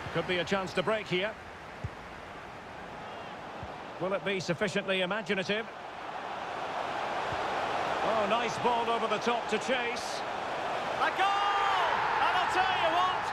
Could be a chance to break here. Will it be sufficiently imaginative? Oh, nice ball over the top to chase. A goal! And I'll tell you what,